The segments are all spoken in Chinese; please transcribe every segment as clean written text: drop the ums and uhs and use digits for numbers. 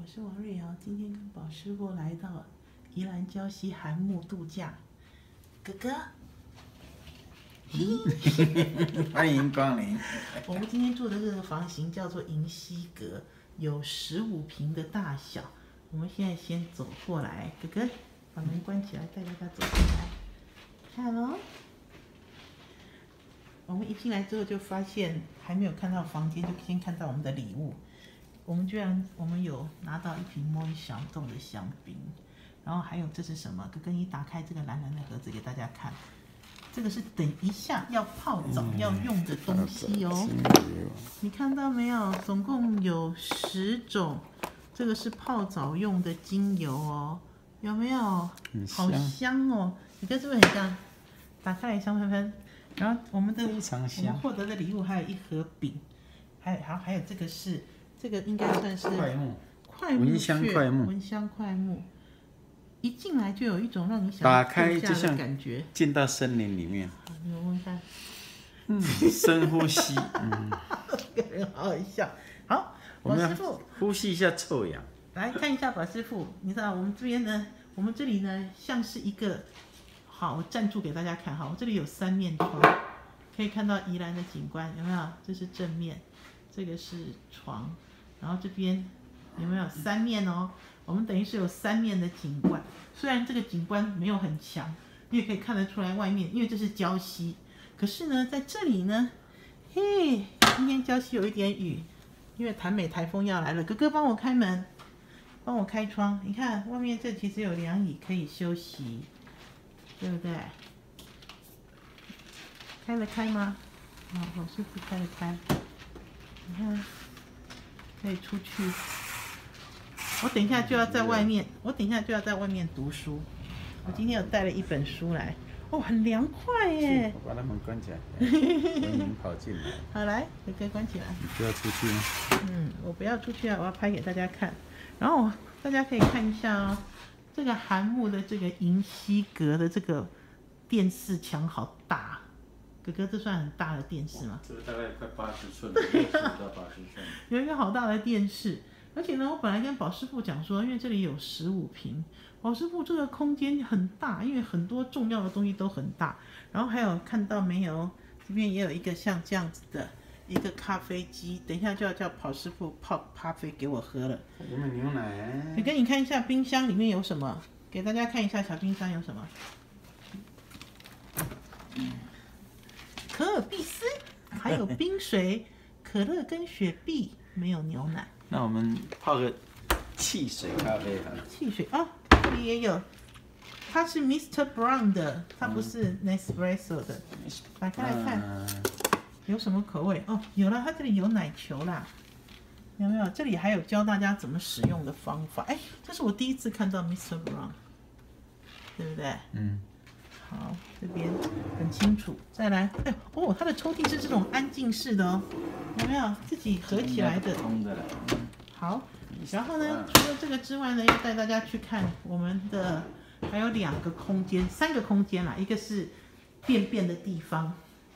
我是王瑞瑶，今天跟宝师傅来到宜兰礁溪寒沐度假。哥哥， 欢迎光临。 我们今天住的这个房型叫做银溪阁，有15坪的大小。我们现在先走过来，哥哥把门关起来，带大家走进来。看哦，我们一进来之后就发现还没有看到房间，就先看到我们的礼物。我们有拿到一瓶莫伊响动的香槟，然后还有这是什么？哥哥，你打开这个蓝蓝的盒子给大家看，这个是等一下要泡澡要用的东西哦。你看到没有？总共有10种，这个是泡澡用的精油哦，有没有？好香哦！你看是不是很香？打开来香喷喷。然后我们获得的礼物还有一盒饼，还有这个应该算是蚊香快木，一进来就有一种让你想打开就像感觉进到森林里面。 你们闻看， 深呼吸， 这个人好好笑。好，宝师傅， 呼吸一下臭氧。 来看一下宝师傅，你知道我们这里呢像是一个，好，我站住给大家看哈，我这里有3面窗，可以看到宜兰的景观，有没有？这是正面，这个是床。然后这边有没有3面哦？我们等于是有3面的景观，虽然这个景观没有很强，你也可以看得出来外面，因为这是礁溪。可是呢，在这里呢，嘿，今天礁溪有一点雨，因为潭美台风要来了。哥哥帮我开门，帮我开窗。你看外面这其实有凉椅可以休息，对不对？开得开吗？老师傅开得开。你看。可以出去，我等一下就要在外面读书。我今天有带了一本书来，哦，很凉快耶。 我把它门关起来，蚊蝇跑进来。 好，来，哥哥关起来。 你不要出去吗？ 我不要出去啊，我要拍给大家看。然后大家可以看一下哦，这个寒沐的这个银溪阁的这个电视墙好大。哥哥，这算很大的电视吗？ 这个大概快80寸，60到80寸。 有一个好大的电视，而且呢，我本来跟宝师傅讲说，因为这里有15坪，宝师傅这个空间很大，因为很多重要的东西都很大。然后还有看到没有？这边也有一个像这样子的一个咖啡机，等一下就要叫宝师傅泡咖啡给我喝了。 有没有牛奶？ 你给你看一下冰箱里面有什么，给大家看一下小冰箱有什么。可尔必斯，还有冰水、可乐跟雪碧，没有牛奶。 那我们泡个汽水咖啡好了。 汽水哦，这里也有，它是 Mr. Brown 的，它不是 Nespresso 的。打开来看，有什么口味？哦，有了，它这里有奶球啦，有没有？这里还有教大家怎么使用的方法。哎，这是我第一次看到 Mr. Brown， 对不对？好，这边很清楚。再来，哎哦，它的抽屉是这种安静式的哦，有没有？自己合起来的。好，然后呢，除了这个之外呢，要带大家去看我们的还有3个空间啦，一个是便便的地方，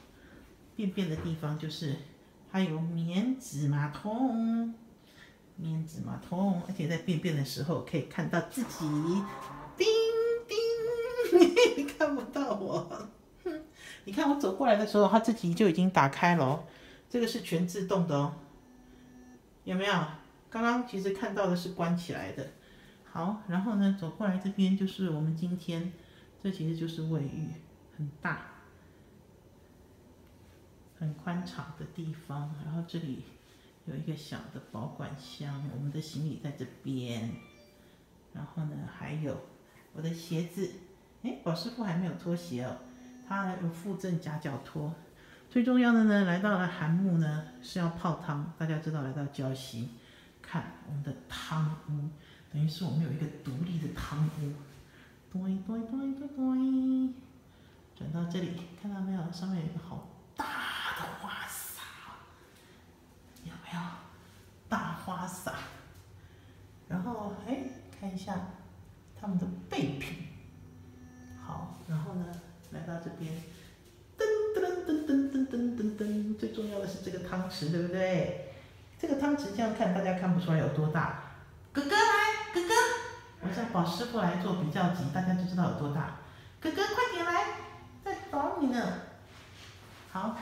就是还有免纸马桶，而且在便便的时候可以看到自己，叮。你看不到我，你看我走过来的时候，它自己就已经打开了哦。这个是全自动的哦，有没有？刚刚其实看到的是关起来的。好，然后呢，走过来这边就是我们今天，这其实就是卫浴，很大、很宽敞的地方。然后这里有一个小的保管箱，我们的行李在这边。然后呢，还有我的鞋子。宝师傅还没有脱鞋哦，他有附赠夹脚拖。最重要的呢，来到了寒沐呢是要泡汤，大家知道来到礁溪，看我们的汤屋，等于是我们有一个独立的汤屋。转到这里，看到没有？上面有一个好大的花洒，有没有？大花洒。然后看一下他们的备品。好，然后呢，来到这边，噔，最重要的是这个汤匙，对不对？这个汤匙这样看，大家看不出来有多大， 哥哥来，哥哥，我叫宝师傅来做比较级，大家就知道有多大。哥哥快点来，在找你呢。好，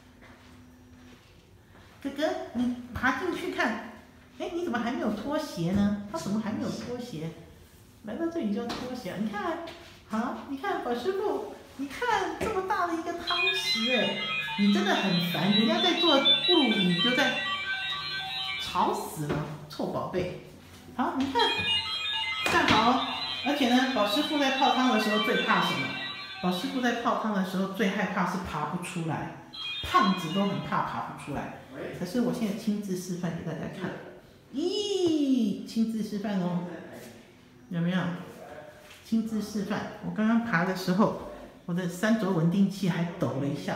哥哥，你爬进去看。哎，你怎么还没有脱鞋呢？他怎么还没有脱鞋？来到这里就脱鞋，你看，好，你看宝师傅，你看这么大的一个汤匙，哎，你真的很烦，人家在做布鲁你就在吵死了，臭宝贝。好，你看，站好，而且呢，宝师傅在泡汤的时候最怕什么？宝师傅在泡汤的时候最害怕是爬不出来，胖子都很怕爬不出来。可是我现在亲自示范给大家看，咦，亲自示范哦，有没有？亲自示范。我刚刚爬的时候，我的3轴稳定器还抖了一下，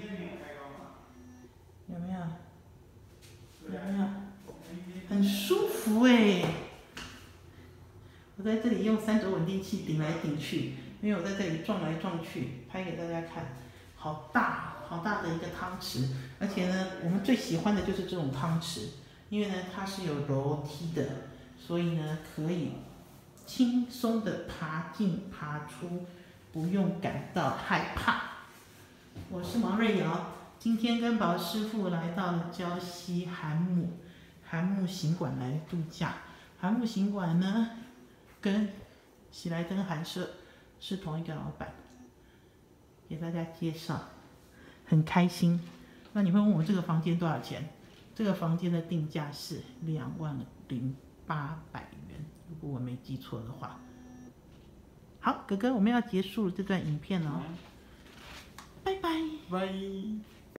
有没有？有没有？很舒服哎！我在这里用3轴稳定器顶来顶去，因为我在这里撞来撞去，拍给大家看，好大好大的一个汤匙，而且呢，我们最喜欢的就是这种汤匙，因为呢它是有楼梯的，所以呢可以轻松的爬进爬出，不用感到害怕。我是王瑞瑶，今天跟宝师傅来到了礁溪寒木行馆来度假。寒木行馆呢，跟喜来登寒舍是同一个老板，给大家介绍，很开心。那你会问我这个房间多少钱？这个房间的定价是20800元，如果我没记错的话。好，哥哥，我们要结束这段影片了哦，拜拜。 拜。